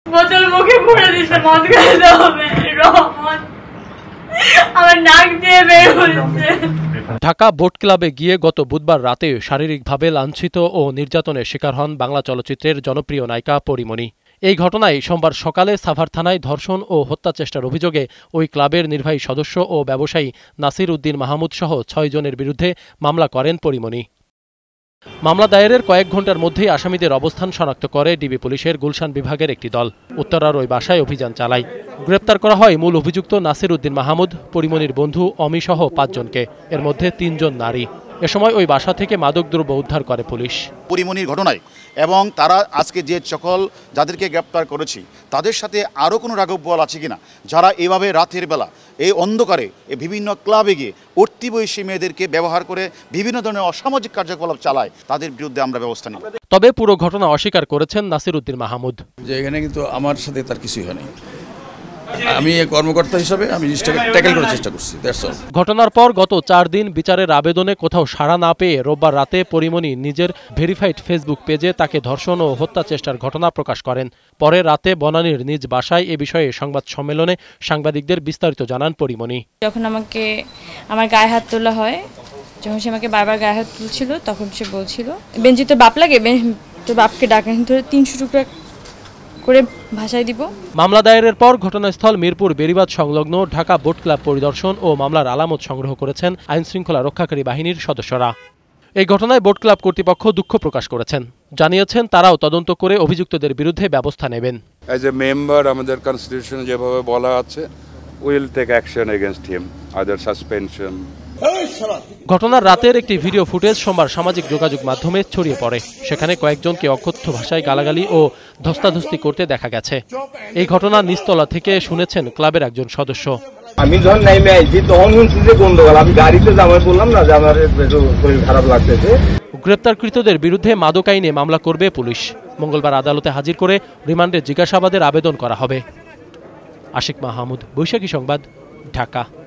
বোতল মুখে পড়ে দিছে, মদ খাইতে হবে, রহমত আমার নাক দিয়ে বের হচ্ছে। ঢাকা বোট ক্লাবে গিয়ে গত বুধবার রাতে শারীরিকভাবে লাঞ্ছিত ও নির্যাতনের শিকার হন বাংলা চলচ্চিত্রের জনপ্রিয় নায়িকা পরীমণি। এই ঘটনায় সোমবার সকালে সাভার থানায় ধর্ষণ ও হত্যা চেষ্টার অভিযোগে ওই ক্লাবের নির্বাহী সদস্য ও ব্যবসায়ী নাসির উদ্দিন মাহমুদ সহ ৬ জনের বিরুদ্ধে মামলা করেন পরীমণি। মামলা দায়েরের কয়েক ঘণ্টার মধ্যেই আসামিদের অবস্থান শনাক্ত করে ডিবি পুলিশের গুলশান বিভাগের একটি দল উত্তরার ওই বাসায় অভিযান চালায়। গ্রেপ্তার করা হয় মূল অভিযুক্ত নাসির উদ্দিন মাহমুদ, পরীমণির বন্ধু অমি সহ ৫ জনকে, এর মধ্যে ৩ জন নারী। এ সময় ওই বাসা থেকে মাদকদ্রব্য উদ্ধার করে পুলিশ। পরীমণির ঘটনায় এবং তারা আজকে যে সকল যাদেরকে গ্রেপ্তার করেছি তাদের সাথে আরও কোনো রাঘব বোয়াল আছে কিনা, যারা এভাবে রাতের বেলা এই অন্ধকারে বিভিন্ন ক্লাবে গিয়ে উঠতি বয়সী মেয়েদেরকে ব্যবহার করে বিভিন্ন ধরনের অসামাজিক কার্যকলাপ চালায়, তাদের বিরুদ্ধে আমরা ব্যবস্থা নিব। তবে পুরো ঘটনা অস্বীকার করেছেন নাসির উদ্দিন মাহমুদ। যে এখানে কিন্তু আমার সাথে তার কিছুই হয়নি, আমি কর্মকর্তা হিসাবে আমি জিনিসটাকে ট্যাকেল করার চেষ্টা করছি। ঘটনার পর গত ৪ দিন বিচারের আবেদনে কোথাও সাড়া না পেয়ে রোববার রাতে পরীমণি নিজের ভেরিফাইড ফেসবুক পেজে তাকে ধর্ষণ ও হত্যা চেষ্টার ঘটনা প্রকাশ করেন। পরে রাতে বনানীর নিজ বাসায় এ বিষয়ে সংবাদ সম্মেলনে সাংবাদিকদের বিস্তারিত জানান পরীমণি। যখন আমাকে আমার গায়ে হাত তোলা হয়, যখন সে আমাকে বারবার গায়ে হাত তুলছিল, তখন সে বলছিল, বেঞ্জি তোর বাপ লাগে, তোর বাপকে ডাকেন ধরে ৩০০ টুকরা করে ভাষায় দিব। মামলা দায়েরের পর ঘটনাস্থল মিরপুর বেড়িবাঁধ সংলগ্ন ঢাকা বোট ক্লাব পরিদর্শন ও মামলার আলামত সংগ্রহ করেছেন আইন শৃঙ্খলা রক্ষাকারী বাহিনীর সদস্যরা। এই ঘটনায় বোট ক্লাব কর্তৃপক্ষ দুঃখ প্রকাশ করেছেন, জানিয়েছেন তারাও তদন্ত করে অভিযুক্তদের বিরুদ্ধে ব্যবস্থা নেবেন। অ্যাজ এ মেম্বার আমাদের কনস্টিটিউশন যেভাবে বলা আছে, will take action against him, other suspension. ঘটনার রাতের একটি ভিডিও ফুটেজ সোমবার সামাজিক যোগাযোগ মাধ্যমে ছড়িয়ে পড়ে। সেখানে কয়েকজনকে অকথ্য ভাষায় গালাগালি ও ধস্তাধস্তি করতে দেখা গেছে। এই ঘটনা নিচতলা থেকে শুনেছেন ক্লাবের একজন সদস্য। আমি যখন নাইমে আইছি তখন শুনছি যে গন্ডগোল, আমি গাড়িতে জামাই বললাম না যে আমার শরীর খারাপ লাগতেছে। গ্রেপ্তারকৃতদের বিরুদ্ধে মাদক আইনে মামলা করবে পুলিশ। মঙ্গলবার আদালতে হাজির করে রিমান্ডে জিজ্ঞাসাবাদের আবেদন করা হবে। আশিক মাহমুদ, বৈশাখী সংবাদ, ঢাকা।